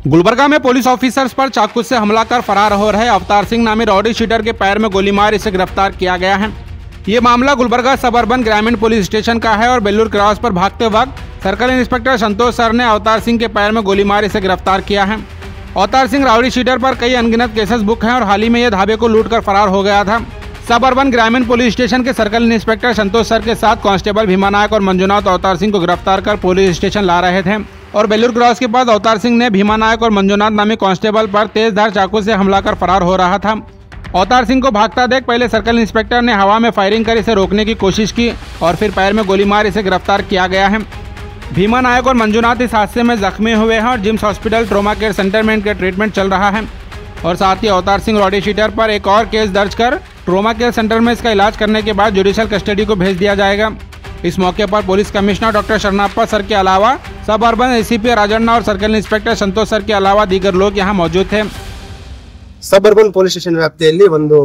गुलबर्गा में police officers पर चाकू से हमला कर फरार हो रहे अवतार सिंह नामी रॉडी शीटर के पैर में गोली मार इसे गिरफ्तार किया गया है। ये मामला गुलबर्गा सबअर्बन ग्रामीण पुलिस स्टेशन का है और बेलूर क्रॉस पर भागते वक्त सर्कल इंस्पेक्टर संतोष सर ने अवतार सिंह के पैर में गोली मार इसे गिरफ्तार किया है। अवतार सिंह रॉडी शीटर पर कई अनगिनत केसेस बुक हैं और हाल ही में यह ढाबे को लूट कर फरार हो गया था। सबअर्बन ग्रामीण पुलिस स्टेशन के सर्कल इंस्पेक्टर संतोष सर के साथ कांस्टेबल भीमा नायक और मंजुनाथ अवतार सिंह को गिरफ्तार कर पुलिस स्टेशन ला रहे थे और बेलूर क्रॉस के पास अवतार सिंह ने भीमा नायक और मंजुनाथ नामी कांस्टेबल पर तेजधार चाकू से हमला कर फरार हो रहा था। अवतार सिंह को भागता देख पहले सर्कल इंस्पेक्टर ने हवा में फायरिंग कर इसे रोकने की कोशिश की और फिर पैर में गोली मार इसे गिरफ्तार किया गया है। भीमा नायक और मंजुनाथ इस हादसे में जख्मी हुए हैं और GIMS hospital trauma care centre में इनके ट्रीटमेंट चल रहा है और साथ ही अवतार सिंह रॉडी शीटर पर एक और केस दर्ज कर ट्रोमा केयर सेंटर में इसका इलाज करने के बाद जुडिशियल कस्टडी को भेज दिया जाएगा। इस मौके पर police commissioner doctor Sharanappa sir के अलावा सब अर्बन एसीपी राजन्ना और सर्कल इंस्पेक्टर संतोष सर के अलावा दीगर लोग यहाँ मौजूद थे। सब अर्बन पुलिस स्टेशन व्याप्तिಯಲ್ಲಿ ಒಂದು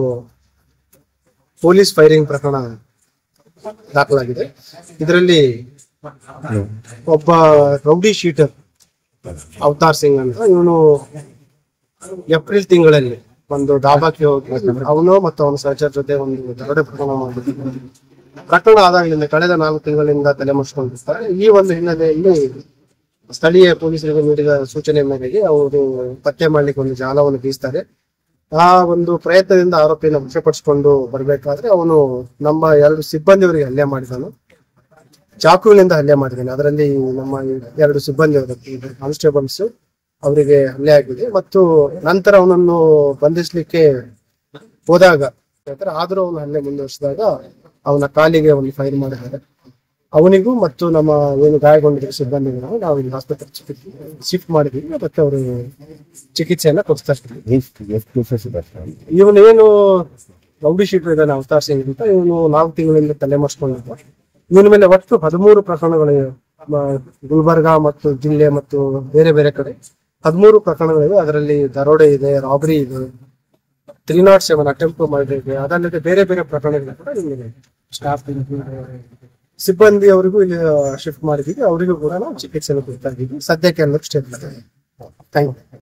ಪೊಲೀಸ್ ಫೈರಿಂಗ್ ಪ್ರಕರಣ ದಾಖಲಾಗಿದೆ। ಇದರಲ್ಲಿ ಒಬ್ಬ ರೌಡಿ ಶೀಟರ್ ಅವತಾರ್ ಸಿಂಗ್ ಅಂತ ಇವನು ಏಪ್ರಿಲ್ ತಿಂಗಳಲ್ಲಿ ಒಂದು ದಾಬಾಕ್ಕೆ ಹೋಗಿ ಅವನು ಮತ್ತು ಅವನ ಸಹಚರ ಜೊತೆ ಒಂದು ದರೋಡೆ ಪ್ರಕರಣ ಮಾಡಿದ್ರು। ಪ್ರಕರಣ ಆದಾಗಲಿಂದ ಕಳೆದ 4 ತಿಂಗಳಿಂದ ತಲೆಮರೆಸಿಕೊಂಡಿರ್ತಾರೆ। ಈ ಒಂದು ಹಿನ್ನೆಲೆಯಲ್ಲಿ ಸ್ಥಳೀಯ ಪೊಲೀಸರಿಗೆ ನೀಡಿದ ಸೂಚನೆ ಮೇರೆಗೆ ಅವರು ಪತ್ತೆ ಮಾಡಲಿಕ್ಕೆ ಒಂದು ಜಾಲವನ್ನು ಬೀಸ್ತಾರೆ। ಆ ಒಂದು ಪ್ರಯತ್ನದಿಂದ ಆರೋಪಿಯನ್ನು ವಶಪಡಿಸಿಕೊಂಡು ಬರಬೇಕಾದ್ರೆ ಅವನು ನಮ್ಮ 2 ಸಿಬ್ಬಂದಿಯವರಿಗೆ ಹಲ್ಲೆ ಮಾಡಿದನು, ಚಾಕುವಿನಿಂದ ಹಲ್ಲೆ ಮಾಡಿದ್ದಾನೆ। ಅದರಲ್ಲಿ ನಮ್ಮ 2 ಸಿಬ್ಬಂದಿಯವರು ಕಾನ್ಸ್ಟೇಬಲ್ಸ್ ಅವರಿಗೆ ಹಲ್ಲೆ ಆಗಿದೆ ಮತ್ತು ನಂತರ ಅವನನ್ನು ಬಂಧಿಸಲಿಕ್ಕೆ ಹೋದಾಗ ಆದ್ರೂ ಅವನ ಹಲ್ಲೆ ಮುಂದುವರಿಸಿದಾಗ ಅವನ ಕಾಲಿಗೆ ಒಂದು ಫೈರ್ ಮಾಡಿದ್ದಾರೆ। ಅವನಿಗೂ ಮತ್ತು ನಮ್ಮ ಏನು ಗಾಯಗೊಂಡಿದ್ದ ಸಿಬ್ಬಂದಿಗಳು ನಾವು ಇಲ್ಲಿ ಆಸ್ಪತ್ರೆ ಶಿಫ್ಟ್ ಮಾಡಿದ್ವಿ ಮತ್ತೆ ಅವರು ಚಿಕಿತ್ಸೆಯನ್ನ ಕೊಡ್ತಾ ಇರ್ತೀವಿ। ಇವನು ಏನು ರೌಡಿ ಶೀಟರ್ ಇದ್ದಾನೆ ಅವತಾರ್ ಸಿಂಗ್ ಅಂತ, ಇವನು 4 ತಿಂಗಳಿಂದ ತಲೆಮರೆಸಿಕೊಂಡಿದ್ದ। ಇವನ ಮೇಲೆ ಒಟ್ಟು 13 ಪ್ರಕರಣಗಳಿವೆ। ಗುಲ್ಬರ್ಗಾ ಮತ್ತು ಜಿಲ್ಲೆ ಮತ್ತು ಬೇರೆ ಬೇರೆ ಕಡೆ 13 ಪ್ರಕರಣಗಳಿವೆ। ಅದರಲ್ಲಿ ದರೋಡೆ ಇದೆ, ರಾಬರಿ ಇದೆ, 307 ಅಟೆಂಪ್ಟ್ ಮಾಡಿದೆ, ಅದಲ್ಲದೆ ಬೇರೆ ಬೇರೆ ಪ್ರಕರಣಗಳು ಕೂಡ ಇಲ್ಲಿ ಸ್ಟಾಫ್ ಸಿಬ್ಬಂದಿ ಅವರಿಗೂ ಇಲ್ಲಿ ಶಿಫ್ಟ್ ಮಾಡಿದೀವಿ, ಅವರಿಗೂ ಕೂಡ ನಾವು ಚಿಕಿತ್ಸೆ ಕೊಡ್ತಾ ಇದ್ದೀವಿ। ಸದ್ಯಕ್ಕೆ ಎಲ್ಲರೂ ಸ್ಟೇಬಲ್ ಇದೆ। Thank you.